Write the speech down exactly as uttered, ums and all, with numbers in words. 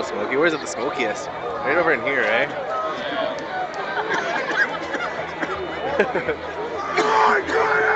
most smoky. Where's it the smokiest? Right over in here, eh? Oh my God!